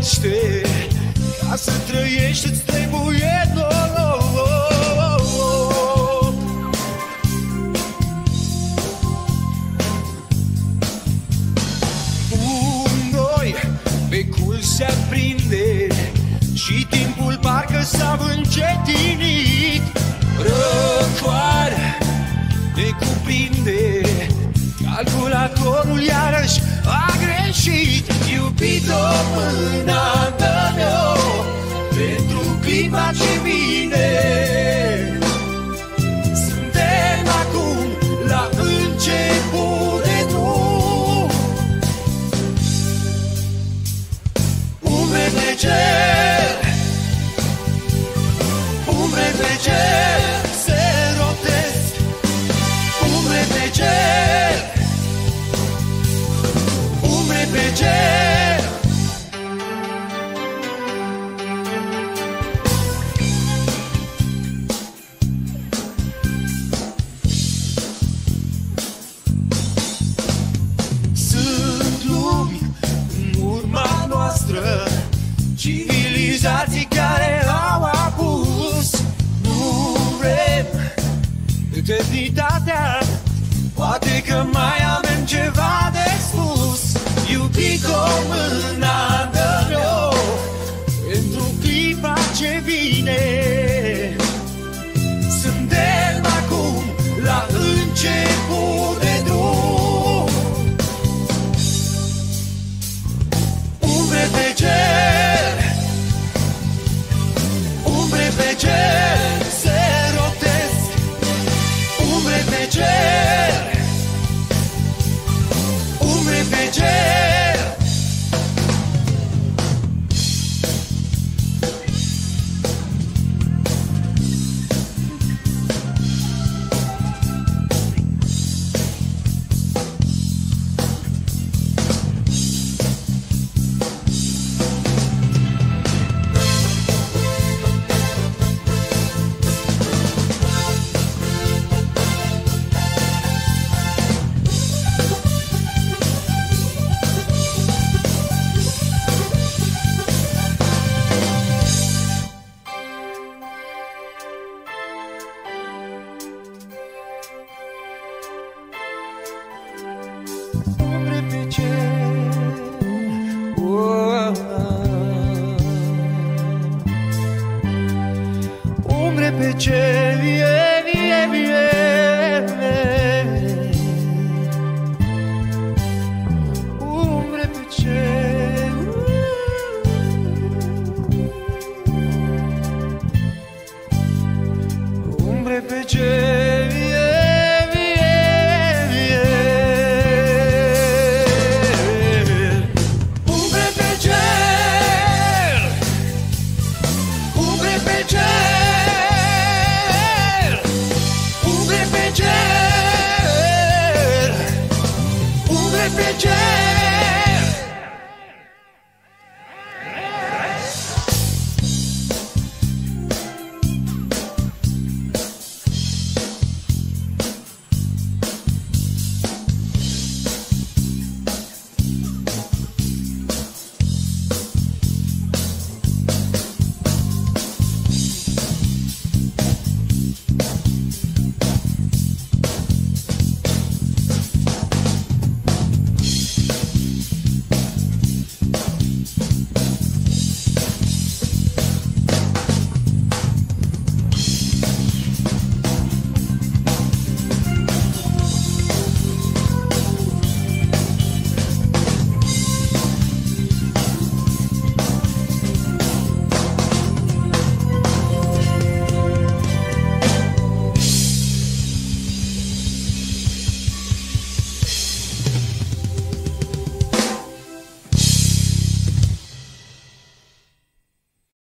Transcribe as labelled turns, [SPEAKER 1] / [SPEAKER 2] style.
[SPEAKER 1] gândește, ca să trăiești îți trebuie noroc. Un noi, becul se aprinde și timpul parcă s-a încetinit. Răcoarea ne cuprinde, calculatorul iarăși a greșit. Iubito, mâna dă-ne-o pentru clipa ce vine. Suntem acum la început de drum. Umbre pe cer, umbre pe cer se rotesc. Umbre pe cer, umbre pe cer. Sunt lumi în urma noastră, civilizații care au apus. Nu vrem eternitatea, poate că mai avem ceva de spus. Iubito, mâna dă-ne-o pentru clipa ce vine. Suntem acum la început de drum. Umbre pe cer, umbre pe cer se rotesc. Umbre pe cer, umbre pe cer. Umbre pe cer, oh, umbre pe cer, yeah, yeah, yeah. Umbre pe cer, umbre pe cer, yeah. Umbre pe cer,